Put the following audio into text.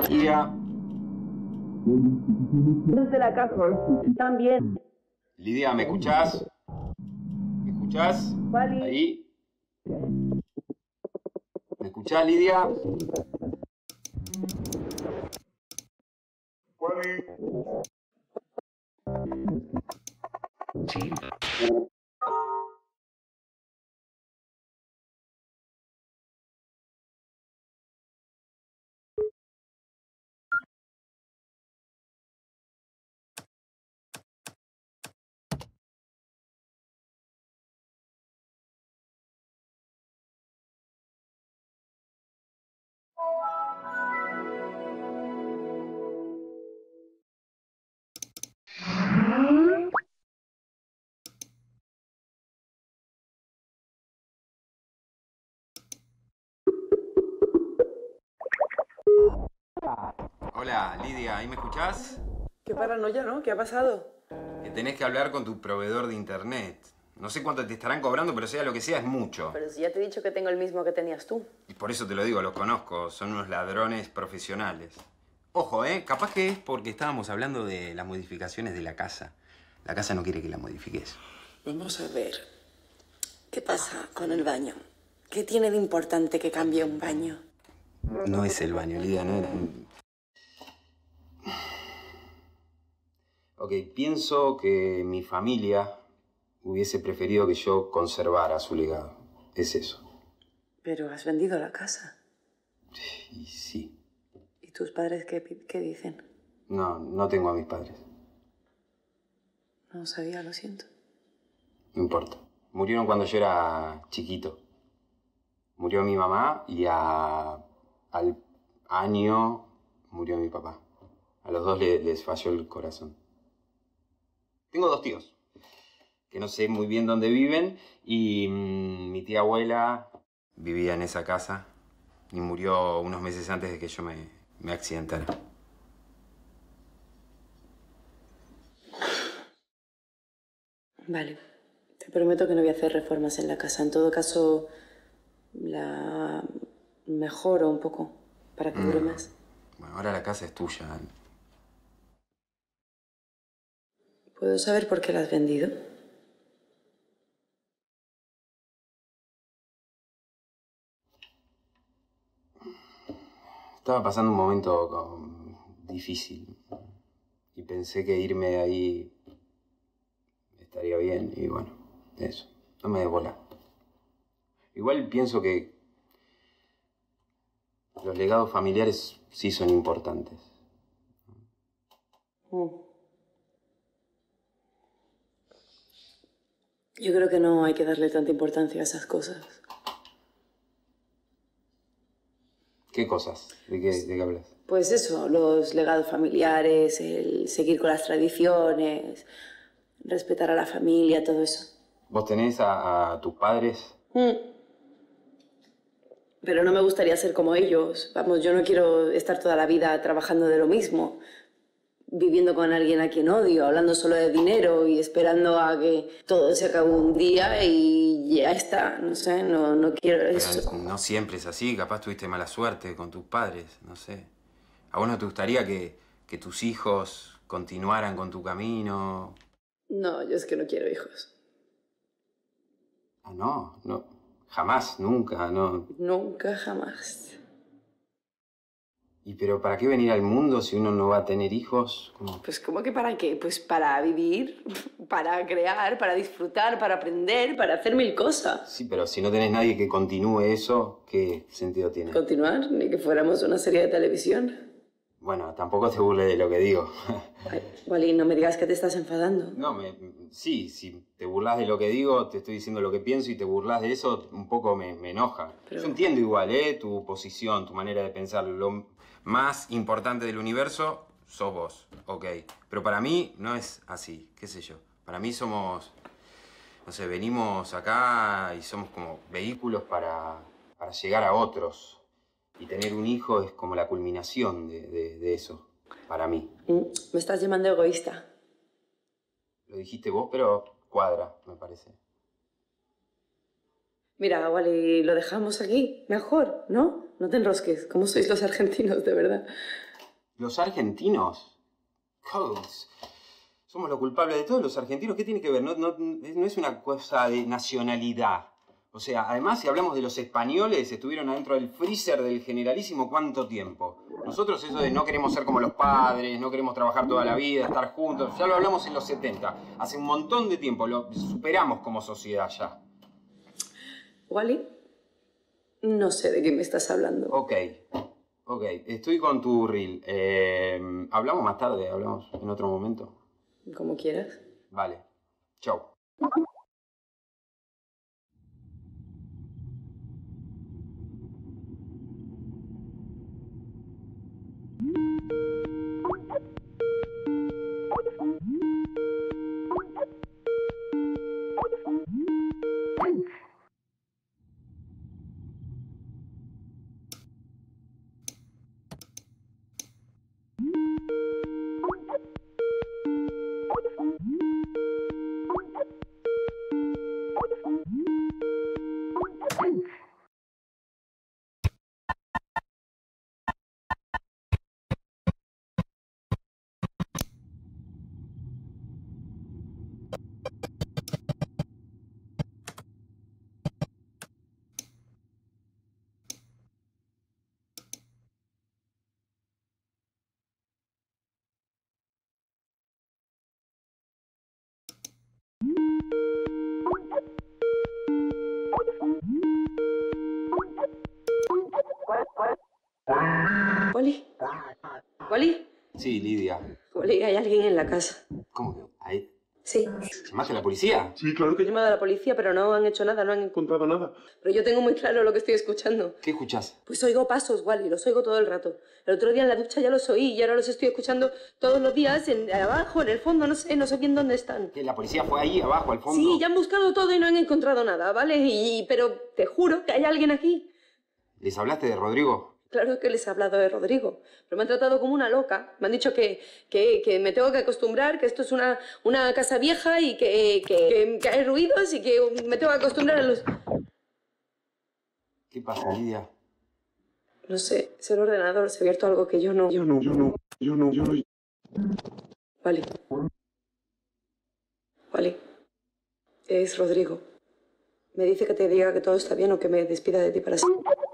Lidia. Desde la casa. También. Lidia, ¿me escuchás? ¿Me escuchás? Wally. Ahí. ¿Me escuchás, Lidia? Wally. Hola, Lidia, ¿ahí me escuchás? Qué paranoia, ¿no? ¿Qué ha pasado? Que tenés que hablar con tu proveedor de internet. No sé cuánto te estarán cobrando, pero sea lo que sea, es mucho. Pero si ya te he dicho que tengo el mismo que tenías tú. Y por eso te lo digo, los conozco. Son unos ladrones profesionales. Ojo, capaz que es porque estábamos hablando de las modificaciones de la casa. La casa no quiere que la modifiques. Vamos a ver. ¿Qué pasa con el baño? ¿Qué tiene de importante que cambie un baño? No es el baño, Lidia, no es... Ok, pienso que mi familia hubiese preferido que yo conservara su legado. Es eso. Pero has vendido la casa. Y sí. ¿Y tus padres qué dicen? No tengo a mis padres. No sabía, lo siento. No importa. Murieron cuando yo era chiquito. Murió mi mamá y al año murió mi papá. A los dos les falló el corazón. Tengo 2 tíos, que no sé muy bien dónde viven, y mi tía abuela vivía en esa casa y murió unos meses antes de que yo me accidentara. Vale. Te prometo que no voy a hacer reformas en la casa. En todo caso, la mejoro un poco para que dure más. Bueno, ahora la casa es tuya. ¿Puedo saber por qué la has vendido? Estaba pasando un momento difícil y pensé que irme de ahí estaría bien y bueno, eso. No me des bola. Igual pienso que los legados familiares sí son importantes. Yo creo que no hay que darle tanta importancia a esas cosas. ¿Qué cosas? ¿De qué hablas? Pues eso, los legados familiares, el seguir con las tradiciones, respetar a la familia, todo eso. ¿Vos tenés a tus padres? Pero no me gustaría ser como ellos. Vamos, yo no quiero estar toda la vida trabajando de lo mismo, viviendo con alguien a quien odio, hablando solo de dinero y esperando a que todo se acabe un día y ya está. No sé, no quiero eso. Pero no siempre es así. Capaz tuviste mala suerte con tus padres, no sé. ¿A vos no te gustaría que tus hijos continuaran con tu camino? No, yo es que no quiero hijos. Ah, no. Jamás, nunca, no. Nunca, jamás. ¿Y pero para qué venir al mundo si uno no va a tener hijos? Pues ¿cómo que para qué? Pues para vivir, para crear, para disfrutar, para aprender, para hacer 1000 cosas. Sí, pero si no tenés nadie que continúe eso, ¿qué sentido tiene? Continuar, ni que fuéramos una serie de televisión. Bueno, tampoco te burles de lo que digo. Ay, Wally, no me digas que te estás enfadando. No, sí, si te burlas de lo que digo, te estoy diciendo lo que pienso y te burlas de eso, un poco me enoja. Pero... Yo entiendo igual, tu posición, tu manera de pensar. Lo más importante del universo sos vos, ok. Pero para mí no es así, qué sé yo. Para mí somos, no sé, venimos acá y somos como vehículos para llegar a otros. Y tener un hijo es como la culminación de eso, para mí. Me estás llamando egoísta. Lo dijiste vos, pero cuadra, me parece. Mira, Wally, lo dejamos aquí, mejor, ¿no? No te enrosques, como sois los argentinos, de verdad. ¿Los argentinos? Codes. Somos los culpables de todos los argentinos. ¿Qué tiene que ver? No es una cosa de nacionalidad. O sea, además, si hablamos de los españoles, estuvieron adentro del freezer del Generalísimo ¿cuánto tiempo? Nosotros eso de no queremos ser como los padres, no queremos trabajar toda la vida, estar juntos, ya lo hablamos en los 70. Hace un montón de tiempo, lo superamos como sociedad ya. ¿Wally? No sé de qué me estás hablando. Ok, estoy con tu reel. ¿Hablamos más tarde? ¿Hablamos en otro momento? Como quieras. Vale, chau. ¿Wally? ¿Wally? Sí, Lidia. Wally, hay alguien en la casa. ¿Cómo que? ¿Ahí? Sí. ¿Llamaste a la policía? Sí, claro que He llamado a la policía, pero no han hecho nada, no han encontrado nada. Pero yo tengo muy claro lo que estoy escuchando. ¿Qué escuchás? Pues oigo pasos, Wally, los oigo todo el rato. El otro día en la ducha ya los oí y ahora los estoy escuchando todos los días abajo, en el fondo, no sé bien dónde están. ¿Que la policía fue ahí, abajo, al fondo? Sí, ya han buscado todo y no han encontrado nada, ¿vale? Pero te juro que hay alguien aquí. ¿Les hablaste de Rodrigo? Claro que les he hablado de Rodrigo, pero me han tratado como una loca. Me han dicho que me tengo que acostumbrar, que esto es una casa vieja y que hay ruidos y que me tengo que acostumbrar a los... ¿Qué pasa, Lidia? No sé, es el ordenador, se ha abierto algo que yo no... Vale. Vale. Es Rodrigo. Me dice que te diga que todo está bien o que me despida de ti para siempre.